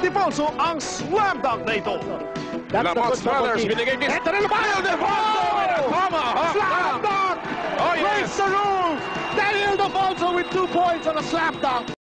Ildefonso ang slam dunk na ito. Lamont Brothers binigay kiss. Ito na naman! Ildefonso with a tomahawk Slam dunk! Oh, yes. Breaks the rules! Then Ildefonso with 2 points on a slam dunk.